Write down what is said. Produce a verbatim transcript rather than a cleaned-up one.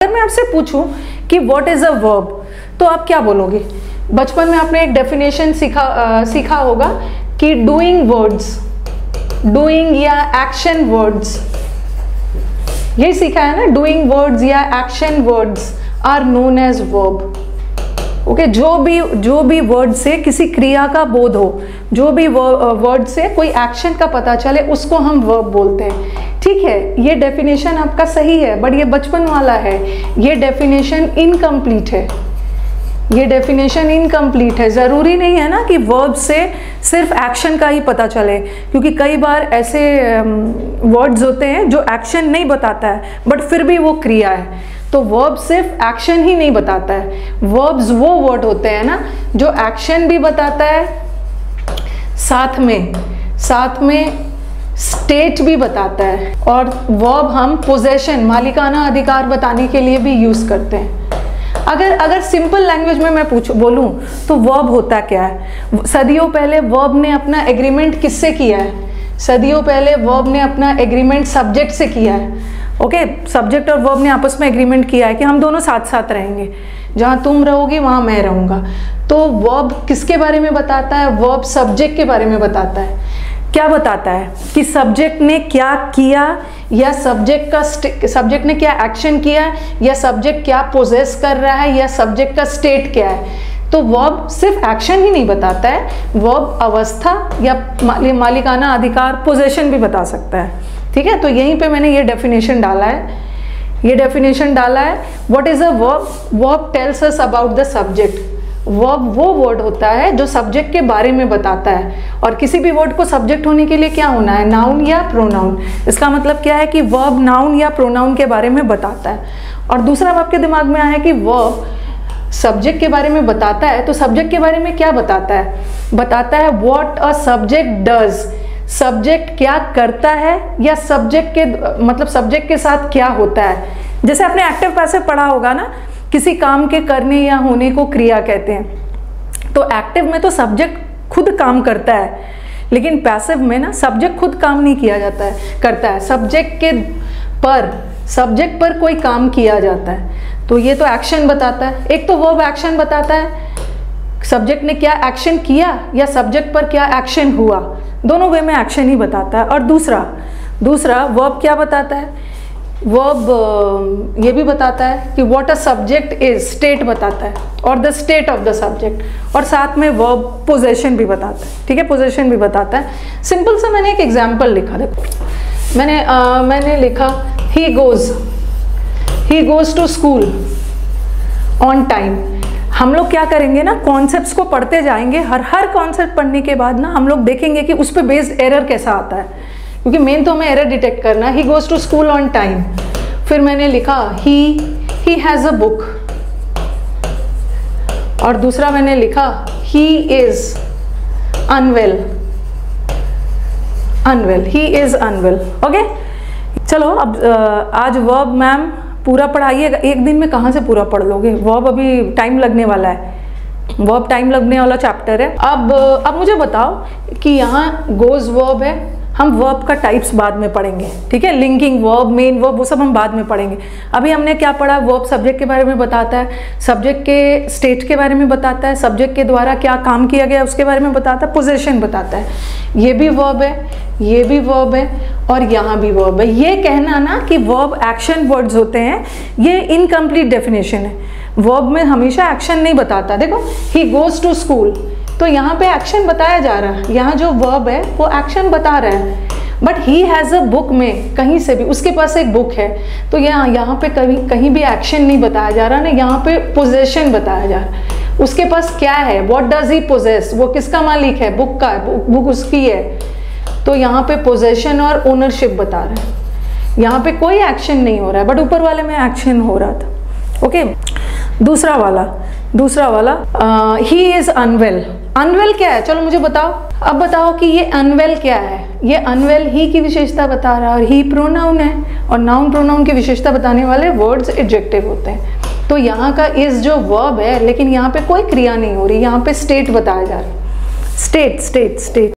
अगर मैं आपसे पूछूं कि व्हाट इज अ वर्ब, तो आप क्या बोलोगे? बचपन में आपने एक डेफिनेशन सीखा आ, सीखा होगा कि डूइंग वर्ड्स, डूइंग या एक्शन वर्ड्स, यही सीखा है ना, डूइंग वर्ड्स या action words are known as verb. Okay, जो भी जो भी वर्ड से किसी क्रिया का बोध हो, जो भी वर्ड से कोई एक्शन का पता चले, उसको हम वर्ब बोलते हैं। ठीक है, ये डेफिनेशन आपका सही है, बट ये बचपन वाला है, ये डेफिनेशन इनकम्प्लीट है, ये डेफिनेशन इनकम्प्लीट है। ज़रूरी नहीं है ना कि वर्ब से सिर्फ एक्शन का ही पता चले, क्योंकि कई बार ऐसे वर्ड्स होते हैं जो एक्शन नहीं बताता है बट फिर भी वो क्रिया है। तो वर्ब सिर्फ एक्शन ही नहीं बताता है, वर्ब्स वो वर्ड होते हैं ना जो एक्शन भी बताता है, साथ में साथ में स्टेट भी बताता है। और वर्ब हम पोजेशन, मालिकाना अधिकार बताने के लिए भी यूज़ करते हैं। अगर अगर सिंपल लैंग्वेज में मैं पूछ बोलूं तो वर्ब होता क्या है? सदियों पहले वर्ब ने अपना एग्रीमेंट किससे किया है? सदियों पहले वर्ब ने अपना एग्रीमेंट सब्जेक्ट से किया है। ओके, सब्जेक्ट और वर्ब ने आपस में एग्रीमेंट किया है कि हम दोनों साथ साथ रहेंगे, जहाँ तुम रहोगी वहाँ मैं रहूँगा। तो वर्ब किसके बारे में बताता है? वर्ब सब्जेक्ट के बारे में बताता है। क्या बताता है कि सब्जेक्ट ने क्या किया, या सब्जेक्ट का सब्जेक्ट ने क्या एक्शन किया, या सब्जेक्ट क्या पोजेस कर रहा है, या सब्जेक्ट का स्टेट क्या है। तो वर्ब सिर्फ एक्शन ही नहीं बताता है, वर्ब अवस्था या मालिकाना अधिकार, पोजेशन भी बता सकता है। ठीक है, तो यहीं पे मैंने ये डेफिनेशन डाला है, ये डेफिनेशन डाला है। What is a verb? Verb tells us about the subject. Verb वो वर्ड होता है जो सब्जेक्ट के बारे में बताता है, और किसी भी वर्ड को सब्जेक्ट होने के लिए क्या होना है? नाउन या प्रोनाउन। इसका मतलब क्या है कि वर्ब नाउन या प्रोनाउन के बारे में बताता है। और दूसरा आपके दिमाग में आया कि वर्ब सब्जेक्ट के बारे में बताता है, तो सब्जेक्ट के बारे में क्या बताता है? बताता है what a subject does, subject क्या करता है, या सब्जेक्ट के मतलब सब्जेक्ट के साथ क्या होता है। जैसे आपने एक्टिव पैसिव पढ़ा होगा ना, किसी काम के करने या होने को क्रिया कहते हैं। तो एक्टिव में तो सब्जेक्ट खुद काम करता है, लेकिन पैसिव में ना सब्जेक्ट खुद काम नहीं किया जाता है करता है सब्जेक्ट के पर सब्जेक्ट पर कोई काम किया जाता है। तो ये तो एक्शन बताता है। एक तो वर्ब एक्शन बताता है, सब्जेक्ट ने क्या एक्शन किया या सब्जेक्ट पर क्या एक्शन हुआ, दोनों वे में एक्शन ही बताता है। और दूसरा दूसरा वर्ब क्या बताता है? वर्ब ये भी बताता है कि what a subject is, state बताता है, और the state of the subject. और साथ में वर्ब पोजेशन भी बताता है। ठीक है, पोजेशन भी बताता है। सिंपल सा मैंने एक एग्जाम्पल लिखा, देखो मैंने आ, मैंने लिखा he goes he goes to school on time. हम लोग क्या करेंगे ना, कॉन्सेप्ट्स को पढ़ते जाएंगे, हर हर कॉन्सेप्ट पढ़ने के बाद ना हम लोग देखेंगे कि उस पर बेस्ड एरर कैसा आता है, क्योंकि मेन तो हमें एरर डिटेक्ट करना है। He goes to school on time. फिर मैंने लिखा ही ही हैज़ अ बुक, और दूसरा मैंने लिखा he is unwell unwell he is unwell. Okay, चलो अब आज वर्ब मैम पूरा पढ़ाइएगा। एक दिन में कहाँ से पूरा पढ़ लोगे? वर्ब अभी टाइम लगने वाला है, वर्ब टाइम लगने वाला चैप्टर है। अब अब मुझे बताओ कि यहाँ गोज वर्ब है, हम वर्ब का टाइप्स बाद में पढ़ेंगे। ठीक है, लिंकिंग वर्ब, मेन वर्ब, वो सब हम बाद में पढ़ेंगे। अभी हमने क्या पढ़ा? वर्ब सब्जेक्ट के बारे में बताता है, सब्जेक्ट के स्टेट के बारे में बताता है, सब्जेक्ट के द्वारा क्या काम किया गया उसके बारे में बताता है, पोजीशन बताता है। ये भी वर्ब है, ये भी वर्ब है, और यहाँ भी वर्ब है। ये कहना ना कि वर्ब एक्शन वर्ड्स होते हैं, ये इनकम्प्लीट डेफिनेशन है। वर्ब में हमेशा एक्शन नहीं बताता। देखो, ही गोज टू स्कूल, तो यहाँ पे एक्शन बताया जा रहा है, यहाँ जो वर्ब है वो एक्शन बता रहा है। But he has a book में कहीं से भी, उसके पास एक बुक है, तो यहाँ यहाँ पे कहीं कहीं भी एक्शन नहीं बताया जा रहा ना, यहाँ पे पोजेशन बताया जा रहा है। उसके पास क्या है? व्हाट डज ही पोजेस, वो किसका मालिक है? बुक का, बुक उसकी है। तो यहाँ पे पोजेशन और ओनरशिप बता रहे हैं। यहाँ पे कोई एक्शन नहीं हो रहा है, बट ऊपर वाले में एक्शन हो रहा था। ओके, दूसरा वाला दूसरा वाला ही इज अनवेल। अनवेल क्या है? चलो मुझे बताओ। अब बताओ कि ये अनवेल क्या है? ये अनवेल ही की विशेषता बता रहा है, और ही प्रोनाउन है, और नाउन प्रोनाउन की विशेषता बताने वाले वर्ड्स एडजेक्टिव होते हैं। तो यहाँ का इज जो वर्ब है, लेकिन यहाँ पे कोई क्रिया नहीं हो रही, यहाँ पे स्टेट बताया जा रहा है। State state state